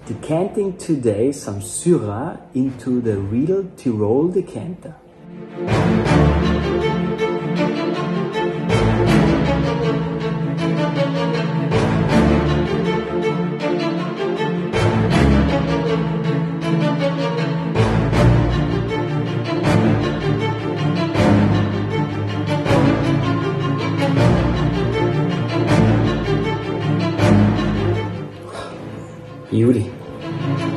Decanting today some Syrah into the Riedel Tirol decanter. Beauty.